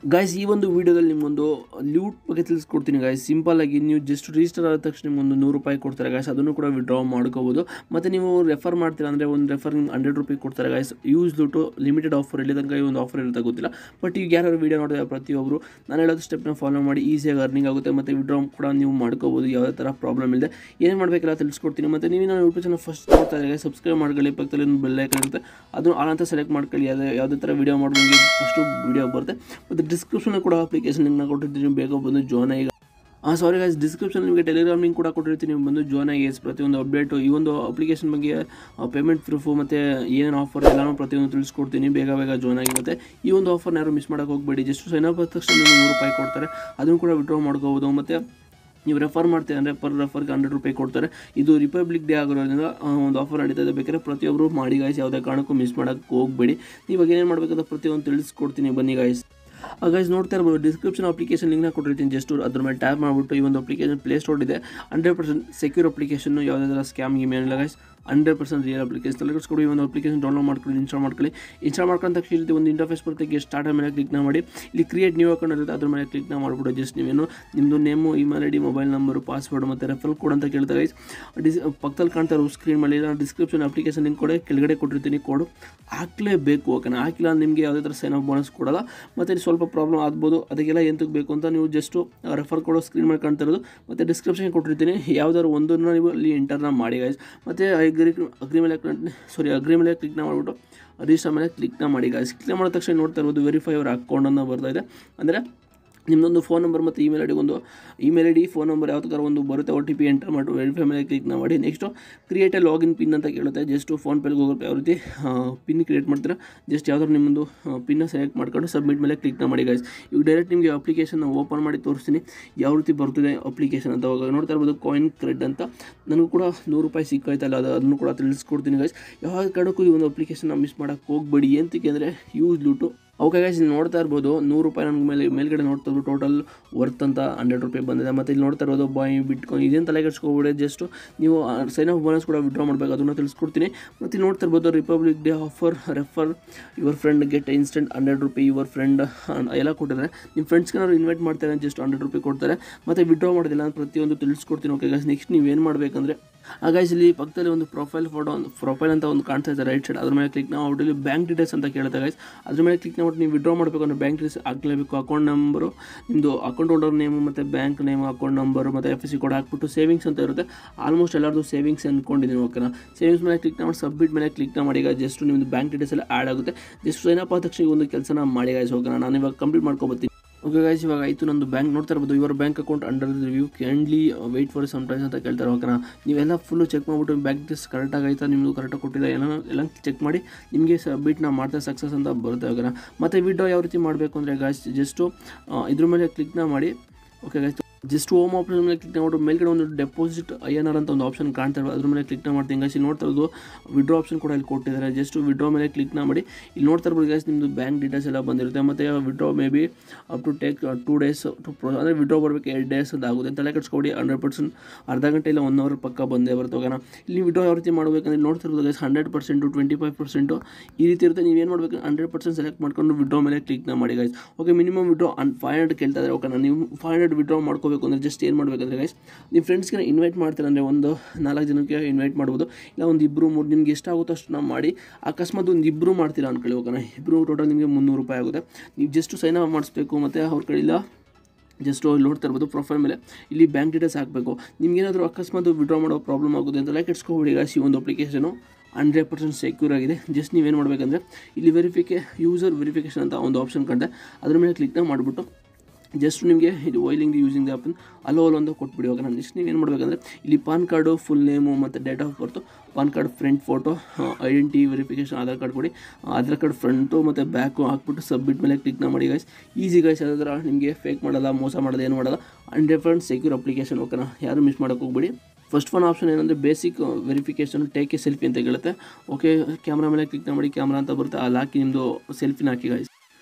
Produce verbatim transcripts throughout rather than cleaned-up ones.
Guys ಈ ಒಂದು ವಿಡಿಯೋದಲ್ಲಿ ನಿಮ್ಮೊಂದು ಲೂಟ್ ಬಗ್ಗೆ ತಿಳಿಸ್ಕೊಡ್ತೀನಿ ಗಾಯ್ಸ್. ಸಿಂಪಲ್ ಆಗಿ ನೀವು ಜಸ್ಟ್ ರಿಜಿಸ್ಟರ್ ಆದ ತಕ್ಷಣ ನಿಮ್ಮೊಂದು ನೂರು ರೂಪಾಯಿ ಕೊಡ್ತಾರೆ ಗಾಯ್ಸ್. ಅದನ್ನು ಕೂಡ ವಿಡ್ರಾ ಮಾಡ್ಕೋಬೋದು. ಮತ್ತು ನೀವು ರೆಫರ್ ಮಾಡ್ತೀರಾ ಅಂದರೆ ಒಂದು ರೆಫರ್ ನಿಮ್ಗೆ ಹಂಡ್ರೆಡ್ ರುಪೀಸ್ ಕೊಡ್ತಾರೆ guys. Use loot limited offer ಇಲ್ಲಿ ತನಕ ಈ ಒಂದು ಆಫರ್ ಇರುತ್ತೆ ಗೊತ್ತಿಲ್ಲ. ಬಟ್ ಈಗ ಯಾರು ವೀಡಿಯೋ ನೋಡಿದ್ರೆ ಪ್ರತಿಯೊಬ್ಬರು ನಾನು ಹೇಳೋದು ಸ್ಟೆಪ್ನ ಫಾಲೋ ಮಾಡಿ ಈಸಿಯಾಗಿ ಅರ್ನಿಂಗ್ ಆಗುತ್ತೆ. ಮತ್ತು ವಿಡ್ರಾ ಕೂಡ ನೀವು ಮಾಡ್ಕೋಬೋದು, ಯಾವುದೇ ಥರ ಪ್ರಾಬ್ಲಮ್ ಇಲ್ಲದೆ. ಏನೇನು ಮಾಡಬೇಕೆಲ್ಲ ತಿಳಿಸ್ಕೊಡ್ತೀನಿ. ಮತ್ತು ನೀವು ನಾನು ಯೂಟ್ಯೂಬ್ ಚಾನಲ್ ಫಸ್ಟ್ ನೋಡ್ತಾ ಇದ್ದಾರೆ ಸಬ್ಸ್ಕ್ರೈಬ್ ಮಾಡ್ಕೊಳ್ಳಿ, ಪಕ್ಕದಲ್ಲಿ ಒಂದು ಬೆಲ್ ಐಕಾನ್ ಇರುತ್ತೆ ಅದು ಆಲ್ ಅಂತ ಸೆಲೆಕ್ಟ್ ಮಾಡ್ಕೊಳ್ಳಿ. ಯಾವುದೇ ಯಾವುದೇ ಥರ ವೀಡಿಯೋ ಮಾಡೋದು ಫಸ್ಟು ವೀಡಿಯೋ ಬರುತ್ತೆ. ಮತ್ತು ಡಿಸ್ಕ್ರಿಪ್ಷನ್ ಕೂಡ ಅಪ್ಲಿಕೇಶನ್ ಲಿಂಕ್ನ ಕೊಟ್ಟಿರ್ತೀನಿ, ಬೇಗ ಬಂದು ಜಾಯ್ನ್ ಆಗಿ. ಹಾಂ ಸಾರಿ ಗಾಯ್ಸ್, ಡಿಸ್ಕ್ರಿಪ್ಷನ್ ನಿಮಗೆ ಟೆಲಿಗ್ರಾಮ್ ಲಿಂಕ್ ಕೂಡ ಕೊಟ್ಟಿರ್ತೀನಿ, ನೀವು ಬಂದು ಜಾಯ್ನ್ ಆಗಿ. ಪ್ರತಿಯೊಂದು ಅಪ್ಡೇಟು ಈ ಒಂದು ಅಪ್ಲಿಕೇಶನ್ ಬಗ್ಗೆ ಪೇಮೆಂಟ್ ಪ್ರೂಫು ಮತ್ತು ಏನೇನು ಆಫರ್ ಎಲ್ಲನೂ ಪ್ರತಿಯೊಂದು ತಿಳಿಸ್ಕೊಡ್ತೀನಿ. ಬೇಗ ಬೇಗ ಜಾಯ್ನ್ ಆಗಿ. ಮತ್ತು ಈ ಒಂದು ಆಫರ್ನ ಯಾರು ಮಿಸ್ ಮಾಡೋಕ್ಕೆ ಹೋಗಬೇಡಿ. ಜಸ್ಟ್ ಸೈನ್ ಅಪ್ ಆದ ತಕ್ಷಣ ನಿಮಗೆ ನೂರು ರೂಪಾಯಿ ಕೊಡ್ತಾರೆ, ಅದನ್ನು ಕೂಡ ವಿಡ್ರಾ ಮಾಡ್ಕೋಬೋದು. ಮತ್ತು ನೀವು ರೆಫರ್ ಮಾಡ್ತೀವಿ ಅಂದರೆ ಪರ್ ರೆಫರ್ಗೆ ಹಂಡ್ರೆಡ್ ರೂಪಾಯಿ ಕೊಡ್ತಾರೆ. ಇದು ರಿಪಬ್ಲಿಕ್ ಡೇ ಆಗಿರೋದ್ರಿಂದ ಒಂದು ಆಫರ್ ನಡೀತಾ ಇದೆ. ಬೇಕಾದ್ರೆ ಪ್ರತಿಯೊಬ್ಬರು ಮಾಡಿ ಗಾಯ್ಸ್, ಯಾವುದೇ ಕಾರಣಕ್ಕೂ ಮಿಸ್ ಮಾಡೋಕ್ಕೆ ಹೋಗಬೇಡಿ. ಇವಾಗ ಏನೇನು ಮಾಡಬೇಕಂತ ಪ್ರತಿಯೊಂದು ತಿಳಿಸ್ಕೊಡ್ತೀನಿ, ಬನ್ನಿ ಗಾಯ್ಸ್. ಗೈಸ್ ನೋಡ್ತಾ ಇರ್ಬೋದು, ಡಿಸ್ಕ್ರಿಪ್ಷನ್ ಅಪ್ಲಿಕೇಶನ್ ಲಿಂಕ್ನ ಕೊಟ್ಟಿರ್ತೀನಿ. ಜಸ್ಟ್ ಅದ್ರ ಮೇಲೆ ಟ್ಯಾಪ್ ಮಾಡಿಬಿಟ್ಟು ಈ ಒಂದು ಅಪ್ಲಿಕೇಶನ್ ಪ್ಲೇ ಸ್ಟೋರ್ ಇದೆ. ಹಂಡ್ರೆಡ್ ಪರ್ಸೆಂಟ್ ಸೆಕ್ಯೂರ್ ಅಪ್ಲಿಕೇಶನ್, ಯಾವುದೇ ಥರ ಸ್ಕ್ಯಾಮ್ ಗೇಮ್ ಏನಿಲ್ಲ guys. Hundred percent real application ತಲೆಗಿಸ್ಕೊಡಿ. ಈ ಒಂದು ಅಪ್ಲಿಕೇಶನ್ ಡೌನ್ಲೋಡ್ ಮಾಡ್ಕೊಳ್ಳಿ, ಇನ್ಸ್ಟಾಲ್ ಮಾಡ್ಕೊಳ್ಳಿ. ಇನ್ಸ್ಟಾಲ್ ಮಾಡ್ಕೊಂಡ ತಕ್ಷಣ ಇಲ್ಲಿ ಒಂದು ಇಂಟರ್ಫೇಸ್ ಬರುತ್ತೆ. ಗೆಟ್ ಸ್ಟಾರ್ಟ್ ಮೇಲೆ ಕ್ಲಿಕ್ನ ಮಾಡಿ. ಇಲ್ಲಿ ಕ್ರಿಯೇಟ್ ನ್ಯೂ ಅಕೌಂಟ್ ಇರುತ್ತೆ, ಅದ್ರ ಮೇಲೆ ಕ್ಲಿಕ್ನ ಮಾಡಿಬಿಟ್ಟು ಜಸ್ಟ್ ನೀವೇನು ನಿಮ್ಮದು name, email I D, mobile number, password ಮತ್ತು ರೆಫರಲ್ ಕೋಡ್ ಅಂತ ಕೇಳ್ತಾರೆ ಗೈಸ್. ಡಿಸ್ ಪಕ್ಕದಲ್ಲಿ ಕಾಣ್ತಾ ಇರೋ ಸ್ಕ್ರೀನ್ ಮೇಲೆ ನಾನು ಡಿಸ್ಕ್ರಿಪ್ಷನ್ ಅಪ್ಲಿಕೇಶನ್ ಲಿಂಕ್ ಕೊಡೆ ಕೆಳಗಡೆ ಕೊಟ್ಟಿರ್ತೀನಿ. ಕೋಡು ಹಾಕಲೇಬೇಕು, ಓಕೆನಾ? ಹಾಕಿಲ್ಲ ನಿಮಗೆ ಯಾವುದೇ ಥರ ಸೈನ್ ಅಪ್ ಬೋನಸ್ ಕೊಡೋಲ್ಲ. ಮತ್ತು ಸ್ವಲ್ಪ ಪ್ರಾಬ್ಲಮ್ ಆಗ್ಬೋದು, ಅದಕ್ಕೆಲ್ಲ ಎಂತಕ್ಕೆ ಬೇಕು ಅಂತ ನೀವು ಜಸ್ಟು ರೆಫರ್ ಕೊಡೋ ಸ್ಕ್ರೀನ್ ಮೇಲೆ ಕಾಣ್ತಾ ಇರೋದು ಮತ್ತು ಡಿಸ್ಕ್ರಿಪ್ಷನ್ ಕೊಟ್ಟಿರ್ತೀನಿ. ಯಾವುದಾದ್ರು ಒಂದನ್ನು ನೀವು ಅಲ್ಲಿ ಎಂಟರ್ನ ಮಾಡಿ ಗೈಸ್. ಮತ್ತು ಅಗ್ರಿ ಅಗ್ರಿ ಮೇಲೆ ಸಾರಿ ಅಗ್ರಿ ಮೇಲೆ ಕ್ಲಿಕ್ನ ಮಾಡಿಬಿಟ್ಟು ರಿಜಿಸ್ಟರ್ ಮೇಲೆ ಕ್ಲಿಕ್ನ ಮಾಡಿ ಗಾಯ್ಸ್. ಕ್ಲಿಕ್ ಮಾಡಿದ ತಕ್ಷಣ ನೋಡ್ತಾ ಇರ್ಬೋದು ವೆರಿಫೈ ಅವರ್ ಅಕೌಂಟನ್ನು ಬರ್ತಾ ಇದೆ. ಅಂದರೆ ನಿಮ್ಮದೊಂದು ಫೋನ್ ನಂಬರ್ ಮತ್ತು ಇಮೇಲ್ ಐ ಡಿ, ಒಂದು email I D phone number ಯಾವುದಾರ ಒಂದು ಬರುತ್ತೆ, ಒ ಟಿ ಪಿ ಎಂಟರ್ ಮಾಡಿ ವೆರಿಫೈ ಮೇಲೆ ಕ್ಲಿಕ್ನ ಮಾಡಿ. Next create a login pin ಅಂತ ಕೇಳುತ್ತೆ. ಜಸ್ಟು ಫೋನ್ಪೇಲಿ ಗೂಗಲ್ ಪೇ ಯಾವ ರೀತಿ ಪಿನ್ ಕ್ರಿಯೇಟ್ ಮಾಡ್ತೀರಾ, ಜಸ್ಟ್ ಯಾವ್ದಾದ್ರು ನಿಮ್ಮದು ಪಿನ್ನ ಸೆಲೆಕ್ಟ್ ಮಾಡ್ಕೊಂಡು ಸಬ್ಮಿಟ್ ಮೇಲೆ ಕ್ಲಿಕ್ನ ಮಾಡಿ ಗಾಯ್ಸ್. ಈಗ ಡೈರೆಕ್ಟ್ ನಿಮಗೆ ಅಪ್ಲಿಕೇಶನ್ ಓಪನ್ ಮಾಡಿ ತೋರಿಸ್ತೀನಿ ಯಾವ ರೀತಿ ಬರ್ತಿದೆ ಅಪ್ಲಿಕೇಶನ್ ಅಂತ. ಅವಾಗ ನೋಡ್ತಾ ಇರ್ಬೋದು ಕಾಯಿನ್ ಕ್ರೆಡ್ ಅಂತ, ನನಗೂ ಕೂಡ ನೂರು ರೂಪಾಯಿ ಸಿಕ್ಕಾಯ್ತಲ್ಲ, ಅದು ಅದನ್ನು ಕೂಡ ತಿಳಿಸ್ಕೊಡ್ತೀನಿ ಗಾಯ್ಸ್. ಯಾವ ಕಾರಣಕ್ಕೂ ಈ ಒಂದು ಅಪ್ಲಿಕೇಶನ್ನ ಮಿಸ್ ಮಾಡೋಕ್ಕೆ ಹೋಗಬೇಡಿ. ಎಂತಕ್ಕೆ ಅಂದರೆ ಯೂಸ್ ಲೂಟು. ಓಕೆ ಗೈಸ್, ಇಲ್ಲಿ ನೋಡ್ತಾ ಇರ್ಬೋದು ನೂರು ರೂಪಾಯಿ ನನಗೆ ಮೇಲೆ ಮೇಲ್ಗಡೆ ನೋಡ್ತಾ ಇರ್ಬೋದು ಟೋಟಲ್ ವರ್ತ್ ಅಂತ ಹಂಡ್ರೆಡ್ ರೂಪಾಯಿ ಬಂದಿದೆ. ಮತ್ತು ಇಲ್ಲಿ ನೋಡ್ತಾ ಇರ್ಬೋದು ಬಾಯ್ ಬಿಟ್ಕೊಂಡು ಇದೇನು ತಲೆ ಕೆಡ್ಸ್ಕೊಬಿಡಿ. ಜಸ್ಟ್ ನೀವು ಸೈನ್ ಅಪ್ ಬೋನಸ್ ಕೂಡ ವಿಡ್ರಾ ಮಾಡಬೇಕು, ಅದನ್ನು ತಿಳಿಸ್ಕೊಡ್ತೀನಿ. ಮತ್ತು ಇಲ್ಲಿ ನೋಡ್ತಾ ಇರ್ಬೋದು republic day offer, refer your friend get instant hundred rupee your friend ಎಲ್ಲ ಕೊಟ್ಟಿದ್ದಾರೆ. ನಿಮ್ಮ ಫ್ರೆಂಡ್ಸ್ಗೆ ಇನ್ವೈಟ್ ಮಾಡ್ತಾರೆ, ಜಸ್ಟ್ ಹಂಡ್ರೆಡ್ ರುಪಿ ಕೊಡ್ತಾರೆ. ಮತ್ತು ವಿಡ್ರಾ ಮಾಡೋದಿಲ್ಲ ಅಂತ ಪ್ರತಿಯೊಂದು ತಿಳಿಸ್ಕೊಡ್ತೀನಿ. ಓಕೆ ಗೈಸ್, ನೆಕ್ಸ್ಟ್ ನೀವು ಏನು ಮಾಡಬೇಕಂದ್ರೆ ಆ ಗೈಸ್ ಇಲ್ಲಿ ಪಕ್ಕದಲ್ಲಿ ಒಂದು ಪ್ರೊಫೈಲ್ ಫೋಟೋ, ಒಂದು ಪ್ರೊಫೈಲ್ ಅಂತ ಒಂದು ಕಾಣ್ತಾ ಇದೆ ರೈಟ್ ಸೈಡ್, ಅದ್ರ ಮೇಲೆ ಕ್ಲಿಕ್ ನಾವು ಇಲ್ಲಿ ಬ್ಯಾಂಕ್ ಡೀಟೇಲ್ಸ್ ಅಂತ ಕೇಳುತ್ತೆ ಗೈಸ್. ಅದ್ರ ಮೇಲೆ ಕ್ಲಿಕ್ ಮಾಡ್ಬಿಟ್ಟು ನೀವು ವಿಡ್ರಾ ಮಾಡಬೇಕು ಅಂದರೆ ಬ್ಯಾಂಕ್ ಡೀಟೇಲ್ಸ್ ಹಾಕಲೇಬೇಕು. ಅಕೌಂಟ್ ನಂಬರು, ನಿಮ್ಮದು ಅಕೌಂಟ್ ಹೋಲ್ಡರ್ ನೇಮು ಮತ್ತು ಬ್ಯಾಂಕ್ ನೇಮು, ಅಕೌಂಟ್ ನಂಬರು ಮತ್ತು ಎಫ್ ಎಸ್ ಸಿ ಕೋಡ್ ಹಾಕ್ಬಿಟ್ಟು ಸೇವಿಂಗ್ಸ್ ಅಂತ ಇರುತ್ತೆ. ಆಲ್ಮೋಸ್ಟ್ ಎಲ್ಲರದು ಸೇವಿಂಗ್ಸ್ ಅಂದ್ಕೊಂಡಿದ್ದೀನಿ. ಓಕೆನಾ? ಸೇವಿಂಗ್ಸ್ ಮೇಲೆ ಕ್ಲಿಕ್ ಮಾಡಿ ಸಬ್ಮಿಟ್ ಮೇಲೆ ಕ್ಲಿಕ್ ಮಾಡಿ ಈಗ ಜಸ್ಟ್ ನಿಮ್ಮದು ಬ್ಯಾಂಕ್ ಡೀಟೇಲ್ಸ್ ಎಲ್ಲ ಆ್ಯಡ್ ಆಗುತ್ತೆ. ಜಸ್ಟ್ ಸೈನ್ ಅಪ್ ಆದ ತಕ್ಷಣ ಒಂದು ಕೆಲಸನ ಮಾಡಿ ಗೈಸ್. ಓಕೆನಾ? ನಾನು ಇವಾಗ ಕಂಪ್ಲೀಟ್ ಮಾಡ್ಕೊಬತ್ತೀನಿ. ಓಕೆ ಗೈಸ್, ಇವಾಗ ಆಯಿತು ನಂದು ಬ್ಯಾಂಕ್. ನೋಡ್ತಾ ಇರ್ಬೋದು your bank account under review, kindly wait for some times ಅಂತ ಕೇಳ್ತಾರೆ. ಓಕೆನಾ? ನೀವೆಲ್ಲ ಫುಲ್ಲು ಚೆಕ್ ಮಾಡಿಬಿಟ್ಟು ಬ್ಯಾಂಕ್ ಡೀಟೇಲ್ಸ್ ಕರೆಕ್ಟಾಗಿ ಆಯಿತಾ, ನಿಮ್ಮದು ಕರೆಕ್ಟಾಗಿ ಕೊಟ್ಟಿಲ್ಲ ಏನೋ ಎಲ್ಲ ಚೆಕ್ ಮಾಡಿ ನಿಮಗೆ ಸಬ್ಮಿಟ್ನ ಮಾಡ್ತಾ ಸಕ್ಸಸ್ ಅಂತ ಬರುತ್ತೆ. ಓಕೆನಾ? ಮತ್ತು ವಿಡ್ರಾ ಯಾವ ರೀತಿ ಮಾಡಬೇಕು ಅಂದರೆ ಗಾಯ್ಸ್ ಜಸ್ಟು ಇದ್ರ ಮೇಲೆ ಕ್ಲಿಕ್ನ ಮಾಡಿ. Okay guys, just home option ಮೇಲೆ ಕ್ಲಿಕ್ ಮಾಡಿ ಮೇಲ್ಗಡೆ ಒಂದು ಡೆಪಾಸಿಟ್ ಐ ಎನ್ ಆರ್ ಅಂತ ಒಂದು ಆಪ್ಷನ್ ಕಾಣ್ತಾ ಇರೋದು, ಅದ್ರ ಮೇಲೆ ಕ್ಲಿಕ್ನ ಮಾಡ್ತೀನಿ ಗೈಸ್. ಇಲ್ಲಿ ನೋಡ್ತಾ ಇರೋದು ವಿಡ್ರಾ ಆಪ್ಷನ್ ಕೂಡ ಇಲ್ಲಿ ಕೊಟ್ಟಿದ್ದಾರೆ. ಜಸ್ಟ್ ವಿಡ್ರಾ ಮೇಲೆ ಕ್ಲಿಕ್ನ ಮಾಡಿ. ಇಲ್ಲಿ ನೋಡ್ತಾ ಇರ್ಬೋದು ಗೈಸ್ ನಿಮ್ಮದು ಬ್ಯಾಂಕ್ ಡೀಟೇಲ್ಸ್ ಎಲ್ಲ ಬಂದಿರುತ್ತೆ. ಮತ್ತು withdraw may be up to take two days to ಪ್ರೊ ಅಂದರೆ ವಿಡ್ರಾ ಬರಬೇಕು ಎರಡು ಡೇಸ್ ಅಂತ ಆಗುತ್ತೆ. ತಲೆ ಕೆಡ್ಸ್ಕೊಡಿ, ಹಂಡ್ರೆಡ್ ಪರ್ಸೆಂಟ್ ಅರ್ಧ ಗಂಟೆ ಇಲ್ಲ ಒನ್ ಅವರ್ ಪಕ್ಕ ಬಂದೇ ಬರುತ್ತೆ. ಓಕೆನಾ? ಇಲ್ಲಿ ವಿಡ್ರಾ ಯಾವ ರೀತಿ ಮಾಡಬೇಕಂದ್ರೆ ನೋಡ್ತಾ ಇರ್ಬೋದು guys hundred percent twenty five percent ಈ ರೀತಿ ಇರುತ್ತೆ. ನೀವೇನು ಮಾಡಬೇಕು, ಹಂಡ್ರೆಡ್ ಪರ್ಸೆಂಟ್ ಸೆಲೆಕ್ಟ್ ಮಾಡ್ಕೊಂಡು ವಿಡ್ರಾ ಮೇಲೆ ಕ್ಲಿಕ್ನ ಮಾಡಿ guys. Okay, minimum withdraw on five hundred ಕೇಳ್ತಾ ಇದ್ದಾರೆ. ಓಕೆನಾ? ನೀವು ಫೈವ್ ಹಂಡ್ರೆಡ್ ವಿಡ್ರಾ ಮಾಡ್ಕೋಬೇಕು ಅಂದರೆ ಜಸ್ಟ್ ಏನು ಮಾಡಬೇಕಂದ್ರೆ ಗೈಸ್, ನಿಮ್ಮ ಫ್ರೆಂಡ್ಸ್ಗೆ ಇನ್ವೈಟ್ ಮಾಡ್ತಾರೆ ಅಂದರೆ ಒಂದು ನಾಲ್ಕು ಜನಕ್ಕೆ ಇನ್ವೈಟ್ ಮಾಡ್ಬೋದು, ಇಲ್ಲ ಒಂದು ಇಬ್ಬರು ಮೂರು ನಿಮ್ಗೆ ಎಷ್ಟಾಗುತ್ತೋ ಅಷ್ಟು ನಾವು ಮಾಡಿ. ಅಕಸ್ಮಾತ್ ಒಂದು ಇಬ್ಬರು ಮಾಡ್ತೀರಾ ಅಂದ್ಕೊಳ್ಳಿ. ಓಕೆನಾ? ಇಬ್ಬರು ಟೋಟಲ್ ನಿಮಗೆ ಮುನ್ನೂರು ರೂಪಾಯಿ ಆಗುತ್ತೆ. ನೀವು ಜಸ್ಟ್ ಸೈನ್ ಅಪ್ ಮಾಡಿಸ್ಬೇಕು. ಮತ್ತು ಅವ್ರ ಕಡೆಯಿಂದ ಜಸ್ಟ್ ನೋಡ್ತಾ ಇರ್ಬೋದು ಪ್ರೊಫೈಲ್ ಮೇಲೆ ಇಲ್ಲಿ ಬ್ಯಾಂಕ್ ಡೀಟೇಲ್ಸ್ ಹಾಕಬೇಕು. ನಿಮ್ಗೇನಾದರೂ ಅಕಸ್ಮಾತ್ ವಿಡ್ರಾ ಮಾಡೋ ಪ್ರಾಬ್ಲಮ್ ಆಗುತ್ತೆ ಅಂತ ಲೈಕ್ ಇಟ್ಸ್ಕೊಬಿಡಿ ಗಾಯ್ಸ್. ಈ ಒಂದು ಅಪ್ಲಿಕೇಶನು ಹಂಡ್ರೆಡ್ ಪರ್ಸೆಂಟ್ ಸೆಕ್ಯೂರ್ ಆಗಿದೆ. ಜಸ್ಟ್ ನೀವೇನು ಮಾಡಬೇಕಂದ್ರೆ ಇಲ್ಲಿ ವೆರಿಫಿಕೇ ಯೂಸರ್ ವೆರಿಫಿಕೇಷನ್ ಅಂತ ಒಂದು ಆಪ್ಷನ್ ಕಂಡೆ, ಅದ್ರ ಮೇಲೆ ಕ್ಲಿಕ್ನ ಮಾಡಿಬಿಟ್ಟು ಜಸ್ಟ್ ನಿಮಗೆ ಇದು ವೈಲಿಂಗ್ ಯೂಸಿಂಗ್ ದ ಆ್ಯಪನ್ ಅಲೋ ಅಲೋ ಅಂತ ಕೊಟ್ಬಿಡಿ. ಹೋಗೋಣ ನೆಕ್ಸ್ಟ್ ನೀವು ಏನು ಮಾಡಬೇಕಂದ್ರೆ ಇಲ್ಲಿ ಪಾನ್ ಕಾರ್ಡು, ಫುಲ್ ನೇಮು ಮತ್ತು date of birth, PAN card front photo, identity verification, Aadhaar card ಕೊಡಿ. ಆಧಾರ್ ಕಾರ್ಡ್ ಫ್ರಂಟು ಮತ್ತು ಬ್ಯಾಕು ಹಾಕ್ಬಿಟ್ಟು ಸಬ್ಮಿಟ್ ಮೇಲೆ ಕ್ಲಿಕ್ನ ಮಾಡಿ ಗೈಸ್. ಈಸಿ ಗೈಸ್, ಯಾವ್ದಾರ ನಿಮಗೆ ಫೇಕ್ ಮಾಡೋಲ್ಲ, ಮೋಸ ಮಾಡೋದು ಏನು ಮಾಡೋಲ್ಲ. Hundred percent secure application. ಓಕೆನಾ? ಯಾರು ಮಿಸ್ ಮಾಡೋಕ್ಕೆ ಹೋಗ್ಬೇಡಿ. ಫಸ್ಟ್ ಒನ್ ಆಪ್ಷನ್ ಏನಂದರೆ basic verification, take a selfie ಅಂತ ಕೇಳುತ್ತೆ. ಓಕೆ, ಕ್ಯಾಮ್ರಾ ಮೇಲೆ ಕ್ಲಿಕ್ನ ಮಾಡಿ, ಕ್ಯಾಮ್ರಾ ಅಂತ ಬರುತ್ತೆ, ಅಲ್ಲಿ ಹಾಕಿ ನಿಮ್ಮದು ಸೆಲ್ಫಿನ ಹಾಕಿ ಗೈಸ್.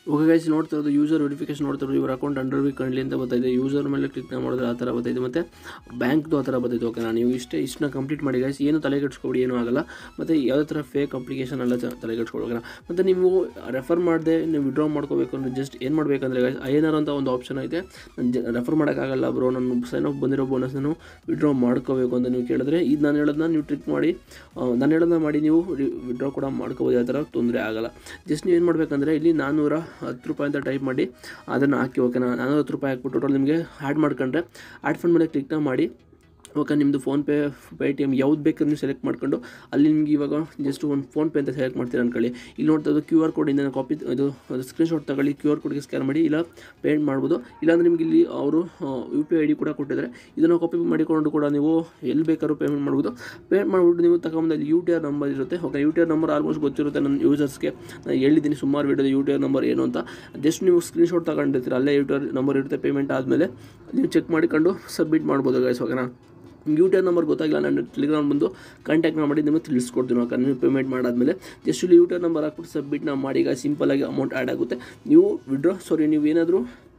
ಓಕೆ ಗೈಸ್, ನೋಡ್ತಾ ಇರೋದು ಯೂಸರ್ ವೆರಿಫಿಕೇಶನ್ ನೋಡ್ತಾ ಇರೋದು. ಇವರ ಅಕೌಂಟ್ ಅಂಡರ್ ವಿ ಕರ್ಲಿ ಅಂತ ಬರ್ತಾಯಿದೆ. ಯೂಸರ್ ಮೇಲೆ ಕ್ಲಿಕ್ ಮಾಡಿದ್ರೆ ಆ ಥರ ಬರ್ತಾಯಿದೆ, ಮತ್ತು ಬ್ಯಾಂಕ್ದು ಆ ಥರ ಬರ್ತಾಯಿದೆ. ಓಕೆನಾ, ನೀವು ಇಷ್ಟೇ ಇಷ್ಟನ್ನ ಕಂಪ್ಲೀಟ್ ಮಾಡಿ ಗೈಸ್. ಏನು ತಲೆ ಕೆಡಿಸ್ಕೊಬಿಡಿ, ಏನೂ ಆಗಲ್ಲ. ಮತ್ತು ಯಾವುದೇ ಥರ ಫೇಕ್ ಅಪ್ಲಿಕೇಶನ್ ಎಲ್ಲ ತಲೆ ಕೆಡಿಸ್ಕೊಡಿ. ಓಕೆನಾ, ಮತ್ತು ನೀವು ರೆಫರ್ ಮಾಡದೆ ನೀವು ವಿಡ್ರಾ ಮಾಡ್ಕೋಬೇಕು ಅಂದರೆ ಜಸ್ಟ್ ಏನು ಮಾಡಬೇಕಂದ್ರೆ ಗೈಸ್, ಐ ಎನ್ ಆರ್ ಅಂತ ಒಂದು ಆಪ್ಷನ್ ಐತೆ. ನಾನು ರೆಫರ್ ಮಾಡೋಕ್ಕಾಗಲ್ಲ ಬ್ರೋ, ನಾನು ಸೈನ್ ಅಪ್ ಬಂದಿರೋ ಬೋನಸ್ ನಾನು ವಿಡ್ರಾ ಮಾಡ್ಕೋಬೇಕು ಅಂತ ನೀವು ಕೇಳಿದ್ರೆ, ಇದು ನಾನು ಹೇಳೋದನ್ನ ನೀವು ಟ್ರಿಕ್ ಮಾಡಿ ನಾನು ಹೇಳೋದನ್ನ ಮಾಡಿ ನೀವು ವಿಡ್ರಾ ಕೂಡ ಮಾಡ್ಕೋಬೋದು. ಯಾವ ಥರ ತೊಂದರೆ ಆಗಲ್ಲ. ಜಸ್ಟ್ ನೀವು ಏನು ಮಾಡಬೇಕಂದ್ರೆ ಇಲ್ಲಿ ನಾನ್ನೂರ ಹತ್ತು ರೂಪಾಯಿ ಅಂತ ಟೈಪ್ ಮಾಡಿ ಅದನ್ನು ಹಾಕಿ. ಓಕೆನಾ, ನಾನ್ನೂರ ಹತ್ತು ರೂಪಾಯಿ ಹಾಕ್ಬಿಟ್ಟು ಟೋಟಲ್ ನಿಮಗೆ ಆ್ಯಡ್ ಮಾಡ್ಕೊಂಡ್ರೆ ಆ್ಯಡ್ ಫಂಡ್ ಮೇಲೆ ಕ್ಲಿಕ್ನ ಮಾಡಿ. ಓಕೆ, ನಿಮ್ಮದು ಫೋನ್ಪೇ ಪೇಟಿಎಮ್ ಯಾವ್ದು ಬೇಕಾದ್ರೆ ನೀವು ಸೆಲೆಕ್ಟ್ ಮಾಡ್ಕೊಂಡು ಅಲ್ಲಿ ನಿಮ್ಗೆ ಇವಾಗ ಜಸ್ಟ್ ಒಂದು ಫೋನ್ಪೇ ಅಂತ ಸೆಲೆಕ್ಟ್ ಮಾಡ್ತೀರ ಅಂದ್ಕೊಳ್ಳಿ. ಇಲ್ಲಿ ನೋಡ್ತಾ ಇದ್ದು ಕ್ಯೂ ಆರ್ ಕೋಡಿಂದ ಕಾಪಿ ಇದು ಸ್ಕ್ರೀನ್ಶಾಟ್ ತಗೊಳ್ಳಿ, ಕ್ಯೂ ಆರ್ ಕೋಡ್ಗೆ ಸ್ಕ್ಯಾನ್ ಮಾಡಿ ಇಲ್ಲ ಪೇಮೆಂಟ್ ಮಾಡ್ಬೋದು. ಇಲ್ಲಾಂದರೆ ನಿಮ್ಗೆ ಇಲ್ಲಿ ಅವರು ಯು ಪಿ ಐ ಡಿ ಕೂಡ ಕೊಟ್ಟಿದ್ದಾರೆ. ಇದನ್ನು ಕಾಪಿ ಮಾಡಿಕೊಂಡು ಕೂಡ ನೀವು ಎಲ್ಲಿ ಬೇಕಾದ್ರೂ ಪೇಮೆಂಟ್ ಮಾಡ್ಬೋದು. ಪೇಮೆಂಟ್ ಮಾಡಿಬಿಟ್ಟು ನೀವು ತಗೊಂಡು ಅಲ್ಲಿ ಯು ಟಿ ಆರ್ ನಂಬರ್ ಇರುತ್ತೆ. Okay, U T R number almost ಗೊತ್ತಿರುತ್ತೆ ನನ್ನ ಯೂಸರ್ಸ್ಗೆ. ನಾನು ಹೇಳಿದ್ದೀನಿ ಸುಮಾರು ವಿಡಿಯೋದ ಯು ಟಿ ಆರ್ ನಂಬರ್ ಏನು ಅಂತ. ಜಸ್ಟ್ ನೀವು ಸ್ಕ್ರೀನ್ಶಾಟ್ ತಗೊಂಡಿರ್ತೀರ, ಅಲ್ಲೇ ಯು ಟಿ ಆರ್ ನಂಬರ್ ಇರುತ್ತೆ. ಪೇಮೆಂಟ್ ಆದಮೇಲೆ ನೀವು ಚೆಕ್ ಮಾಡಿಕೊಂಡು ಸಬ್ಮಿಟ್ ಮಾಡ್ಬೋದು ಗೈಸ್. ಓಕೆನಾ, ಯು ಟಿ ಆರ್ ನಂಬರ್ ಗೊತ್ತಾಗಿಲ್ಲ ನಾನು ಟೆಲಿಗ್ರಾಮ್ ಬಂದು ಕಾಂಟ್ಯಾಕ್ಟ್ ಮಾಡಿ ನಿಮಗೆ ತಿಳಿಸ್ಕೊಡ್ತೀನಿ. ಓಕೆ, ನೀವು ಪೇಮೆಂಟ್ ಮಾಡಾದಮೇಲೆ ಜಸ್ಟ್ ಇಲ್ಲಿ ಯು ಟಿ ಆರ್ ನಂಬರ್ ಹಾಕ್ಬಿಟ್ಟು ಸಬ್ಮಿಟ್ನ ಮಾಡಿ. ಈಗ ಸಿಂಪಲಾಗಿ ಅಮೌಂಟ್ ಆ್ಯಡ್ ಆಗುತ್ತೆ. ನೀವು ವಿಡ್ರಾ ಸಾರಿ ನೀವು ಏನಾದರೂ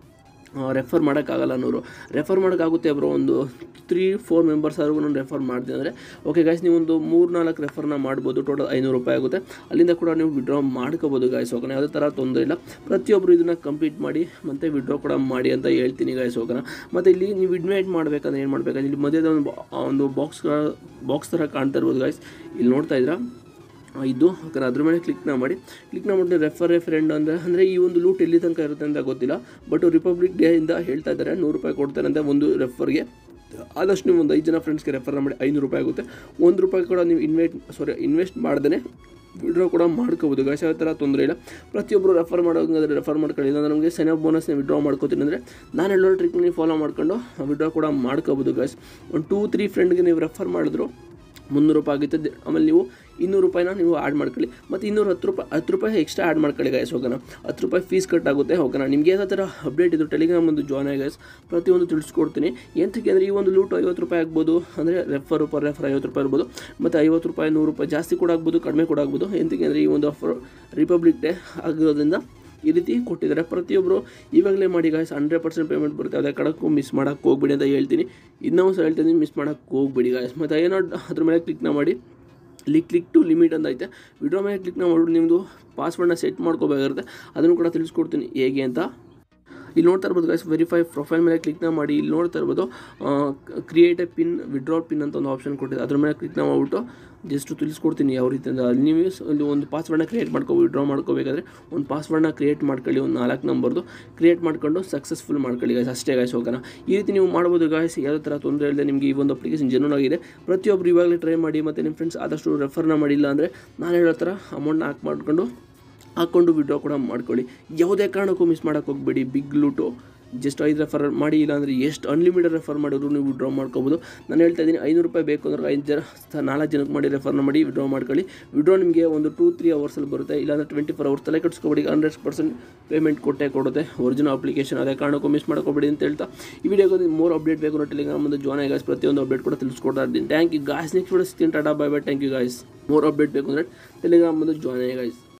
ರೆಫರ್ ಮಾಡೋಕ್ಕಾಗಲ್ಲ ಅನ್ನೋರು ರೆಫರ್ ಮಾಡೋಕ್ಕಾಗುತ್ತೆ ಬ್ರೋ. ಒಂದು ತ್ರೀ ಫೋರ್ ಮೆಂಬರ್ಸ್ ಆದ್ರೂ ನಾನು ರೆಫರ್ ಮಾಡಿದೆ ಅಂದರೆ ಓಕೆ ಗೈಸ್, ನೀವು ಒಂದು ಮೂರು ನಾಲ್ಕು ರೆಫರ್ನ ಮಾಡ್ಬೋದು. ಟೋಟಲ್ ಐನೂರು ರೂಪಾಯಿ ಆಗುತ್ತೆ. ಅಲ್ಲಿಂದ ಕೂಡ ನೀವು ವಿಡ್ರಾ ಮಾಡ್ಕೋಬೋದು ಗೈಸ್. ಓಕೆನಾ, ಯಾವುದೇ ಥರ ತೊಂದರೆ ಇಲ್ಲ. ಪ್ರತಿಯೊಬ್ಬರು ಇದನ್ನು ಕಂಪ್ಲೀಟ್ ಮಾಡಿ ಮತ್ತು ವಿಡ್ರಾ ಕೂಡ ಮಾಡಿ ಅಂತ ಹೇಳ್ತೀನಿ ಗೈಸ್. ಓಕೆನಾ, ಮತ್ತು ಇಲ್ಲಿ ನೀವು ಇನ್ವೈಟ್ ಮಾಡಬೇಕಂದ್ರೆ ಏನು ಮಾಡಬೇಕಂದ್ರೆ ಇಲ್ಲಿ ಮಧ್ಯದ ಒಂದು ಒಂದು ಬಾಕ್ಸ್ ಬಾಕ್ಸ್ ಥರ ಕಾಣ್ತಾ ಇರ್ಬೋದು ಗೈಸ್. ಇಲ್ಲಿ ನೋಡ್ತಾ ಇದ್ದೀರಾ ಇದು. ಓಕೆನಾ, ಅದ್ರ ಮೇಲೆ ಕ್ಲಿಕ್ನ ಮಾಡಿ. ಕ್ಲಿಕ್ನ ಮಾಡಿ ರೆಫರ್ ಎ ಫ್ರೆಂಡ್ ಅಂದರೆ ಅಂದರೆ ಈ ಒಂದು ಲೂಟ್ ಎಲ್ಲಿ ತನಕ ಇರುತ್ತೆ ಅಂತ ಗೊತ್ತಿಲ್ಲ. ಬಟ್ ರಿಪಬ್ಲಿಕ್ ಡೇ ಇಂದ ಹೇಳ್ತಾ ಇದ್ದಾರೆ ನೂರು ರೂಪಾಯಿ ಕೊಡ್ತಾರೆ ಅಂತ ಒಂದು ರೆಫರ್ಗೆ. ಆದಷ್ಟು ನೀವು ಒಂದು ಐದು ಜನ ಫ್ರೆಂಡ್ಸ್ಗೆ ರೆಫರ್ ಮಾಡಿ ಐನೂರು ರೂಪಾಯಿ ಆಗುತ್ತೆ. ಒಂದು ರೂಪಾಯಿ ಕೂಡ ನೀವು ಇನ್ವೈಟ್ ಸಾರಿ ಇನ್ವೆಸ್ಟ್ ಮಾಡ್ದೇ ವಿಡ್ರಾ ಕೂಡ ಮಾಡ್ಕೋಬೋದು ಗೈಸ್. ಯಾವ ಥರ ತೊಂದರೆ ಇಲ್ಲ. ಪ್ರತಿಯೊಬ್ಬರು ರೆಫರ್ ಮಾಡೋಂಗಾದ್ರೆ ರೆಫರ್ ಮಾಡ್ಕೊಳ್ಳಿ. ಇಲ್ಲ ನಮಗೆ ಸೈನ್ ಅಪ್ ಬೋನಸ್ನ ವಿಡ್ರಾ ಮಾಡ್ಕೋತೀನಿ ಅಂದರೆ ನಾನು ಹೇಳೋ ಟ್ರಿಕ್ ನೀವು ಫಾಲೋ ಮಾಡ್ಕೊಂಡು ವಿಡ್ರಾ ಕೂಡ ಮಾಡ್ಕೋಬೋದು ಗೈಸ್. ಒಂದು ಟೂ ತ್ರೀ ಫ್ರೆಂಡ್ಗೆ ನೀವು ರೆಫರ್ ಮಾಡಿದ್ರು ಮುನ್ನೂರು ರೂಪಾಯಿ ಆಗುತ್ತೆ. ಆಮೇಲೆ ನೀವು ಇನ್ನೂರು ರೂಪಾಯಿನ ನೀವು ಆ್ಯಡ್ ಮಾಡ್ಕೊಳ್ಳಿ. ಮತ್ತು ಇನ್ನೂರು ಹತ್ತು ರೂಪಾಯಿ ಹತ್ತು ರೂಪಾಯಿ ಎಕ್ಸ್ಟ್ರಾ ಆ್ಯಡ್ ಮಾಡ್ಕೊಳ್ಳಿ ಗೈಸ್. ಓಕೆನಾ, ಹತ್ತು ರೂಪಾಯಿ ಫೀಸ್ ಕಟ್ ಆಗುತ್ತೆ. ಓಕೆನಾ, ನಿಮಗೆ ಯಾವ ಥರ ಅಪ್ಡೇಟ್ ಇದು ಟೆಲಿಗ್ರಾಮ್ ಒಂದು ಜಾಯ್ನ್ ಆಗಿ ಗೈಸ್ ಪ್ರತಿಯೊಂದು ತಿಳಿಸ್ಕೊಡ್ತೀನಿ. ಎಂತಕ್ಕೆ ಅಂದರೆ ಈ ಒಂದು ಲೂಟು ಐವತ್ತು ರೂಪಾಯಿ ಆಗ್ಬೋದು, ಅಂದರೆ ರೆಫರ್ ಪರ್ ರೆಫರ್ ಐವತ್ತು ರೂಪಾಯಿ ಇರ್ಬೋದು. ಮತ್ತು ಐವತ್ತು ರೂಪಾಯಿ ನೂರು ರೂಪಾಯಿ ಜಾಸ್ತಿ ಕೂಡ ಆಗ್ಬೋದು, ಕಡಿಮೆ ಕೂಡ ಆಗ್ಬೋದು. ಎಂತಕ್ಕೆ ಅಂದರೆ ಈ ಒಂದು ಆಫರ್ ರಿಪಬ್ಲಿಕ್ ಡೇ ಆಗಿರೋದ್ರಿಂದ ಈ ರೀತಿ ಕೊಟ್ಟಿದ್ದಾರೆ. ಪ್ರತಿಯೊಬ್ಬರು ಇವಾಗಲೇ ಮಾಡಿ ಗಾಯ್ಸ್. ಹಂಡ್ರೆಡ್ ಪರ್ಸೆಂಟ್ ಪೇಮೆಂಟ್ ಬರುತ್ತೆ. ಅದೇ ಕಡಕ್ಕೂ ಮಿಸ್ ಮಾಡೋಕ್ಕೆ ಹೋಗ್ಬೇಡಿ ಅಂತ ಹೇಳ್ತೀನಿ. ಇನ್ನೂ ಸಹ ಹೇಳ್ತೀನಿ, ಮಿಸ್ ಮಾಡೋಕ್ಕೆ ಹೋಗ್ಬೇಡಿ ಗಾಯ್ಸ್. ಮತ್ತು ಏನೋ ಅದ್ರ ಮೇಲೆ ಕ್ಲಿಕ್ನ ಮಾಡಿ. ಇಲ್ಲಿ ಕ್ಲಿಕ್ ಟು ಲಿಮಿಟ್ ಅಂತ ಐತೆ. ವಿಡ್ರಾ ಮೇಲೆ ಕ್ಲಿಕ್ನ ಮಾಡಿಬಿಟ್ಟು ನಿಮ್ಮದು ಪಾಸ್ವರ್ಡ್ನ ಸೆಟ್ ಮಾಡ್ಕೋಬೇಕಾಗಿರುತ್ತೆ. ಅದನ್ನು ಕೂಡ ತಿಳಿಸ್ಕೊಡ್ತೀನಿ ಹೇಗೆ ಅಂತ. ಇಲ್ಲಿ ನೋಡ್ತಾ ಇರ್ಬೋದು ಗೈಸ್, ವೆರಿಫೈ ಪ್ರೊಫೈಲ್ ಮೇಲೆ ಕ್ಲಿಕ್ನ ಮಾಡಿ. ಇಲ್ಲಿ ನೋಡ್ತಾ ಇರ್ಬೋದು create a pin withdraw pin ಅಂತ ಒಂದು ಆಪ್ಷನ್ ಕೊಟ್ಟಿದೆ. ಅದ್ರ ಮೇಲೆ ಕ್ಲಿಕ್ನ ಮಾಡಿಬಿಟ್ಟು ಜಸ್ಟ್ ತಿಳಿಸ್ಕೊಡ್ತೀನಿ ಯಾವ ರೀತಿ ಅಂತ. ನೀವು ಇಲ್ಲಿ ಒಂದು ಪಾಸ್ವರ್ಡ್ನ ಕ್ರಿಯೇಟ್ ಮಾಡ್ಕೋ ವಿಡ್ರಾ ಮಾಡ್ಕೋಬೇಕಾದ್ರೆ ಒಂದು ಪಾಸ್ವರ್ಡ್ನ ಕ್ರಿಯೇಟ್ ಮಾಡ್ಕೊಳ್ಳಿ, ಒಂದು ನಾಲ್ಕು ನಂಬರ್ದು ಕ್ರಿಯೇಟ್ ಮಾಡ್ಕೊಂಡು ಸಕ್ಸಸ್ಫುಲ್ ಮಾಡ್ಕೊಳ್ಳಿ ಗೈಸ್. ಅಷ್ಟೇ ಗೈಸ್. ಓಕೆನಾ, ಈ ರೀತಿ ನೀವು ಮಾಡ್ಬೋದು ಗೈಸ್. ಯಾವುದೇ ಥರ ತೊಂದರೆ ಇಲ್ಲದೆ ನಿಮಗೆ ಈ ಒಂದು ಅಪ್ಲಿಕೇಶನ್ ಜೆನ್ಯೂನ್ ಆಗಿದೆ. ಪ್ರತಿಯೊಬ್ಬರು ಇವಾಗಲೇ ಟ್ರೈ ಮಾಡಿ. ಮತ್ತು ನಿಮ್ಮ ಫ್ರೆಂಡ್ಸ್ ಆದಷ್ಟು ರೆಫರ್ನ ಮಾಡಿಲ್ಲ ಅಂದರೆ ನಾನು ಹೇಳೋ ಥರ ಅಮೌಂಟ್ನ ಹಾಕಿ ಮಾಡ್ಕೊಂಡು ಹಾಕ್ಕೊಂಡು ವಿಡ್ರಾ ಕೂಡ ಮಾಡ್ಕೊಳ್ಳಿ. ಯಾವುದೇ ಕಾರಣಕ್ಕೂ ಮಿಸ್ ಮಾಡೋಕ್ಕೆ ಹೋಗಬೇಡಿ. ಬಿಗ್ ಲೂಟು ಜಸ್ಟ್ ಐದು ರೆಫರ್ ಮಾಡಿ, ಇಲ್ಲಾಂದರೆ ಎಷ್ಟು ಅನ್ಲಿಮಿಟೆಡ್ ರೆಫರ್ ಮಾಡಿದ್ರು ನೀವು ವಿಡ್ರಾ ಮಾಡ್ಕೋಬೋದು. ನಾನು ಹೇಳ್ತಾ ಇದ್ದೀನಿ, ಐನೂರು ರೂಪಾಯಿ ಬೇಕು ಅಂದ್ರೆ ಐದು ಜನ ನಾಲ್ಕು ಜನಕ್ಕೆ ಮಾಡಿ ರೆಫರ್ನ ಮಾಡಿ ವಿಡ್ರಾ ಮಾಡ್ಕೊಳ್ಳಿ. ವಿಡ್ರಾ ನಿಮಗೆ ಒಂದು ಟೂ ತ್ರೀ ಅವರ್ಸಲ್ಲಿ ಬರುತ್ತೆ. ಇಲ್ಲಾಂದರೆ ಟ್ವೆಂಟಿ ಫೋರ್ ಅವರ್ಸ್ ತಲೆ ಕಟ್ಸ್ಕೊಬೇಡಿ. ಹಂಡ್ರೆಡ್ ಪರ್ಸೆಂಟ್ ಪೇಮೆಂಟ್ ಕೊಟ್ಟೆ ಕೊಡುತ್ತೆ ಒರಿಜಿನಲ್ ಅಪ್ಲಿಕೇಶನ್. ಅದೇ ಕಾರಣಕ್ಕೂ ಮಿಸ್ ಮಾಡ್ಕೋಬೇಡಿ ಅಂತ ಹೇಳ್ತಾ ಈ ವಿಡಿಯೋಗೆ ಮೋರ್ ಅಪ್ಡೇಟ್ ಬೇಕು ನೋಡಿ ಟೆಲಿಗ್ರಾಮ್ ಒಂದು ಜಾಯ್ನ್ ಆಗಿ ಪ್ರತಿಯೊಂದು ಅಪ್ಡೇಟ್ ಕೂಡ ತಿಳಿಸ್ಕೊಡ್ತಾ ಇದ್ದೀನಿ. Thank you guys. Next video ಸಿಗ್ತೀನಿ. ಟಾಟಾ bye bye. Thank you guys. More update ಬೇಕು ಅಂದರೆ ಟೆಲಿಗ್ರಾಮ್ ಒಂದು ಜಾಯ್ನ್ ಆಗಿ ಗಾಯ್ಸ್.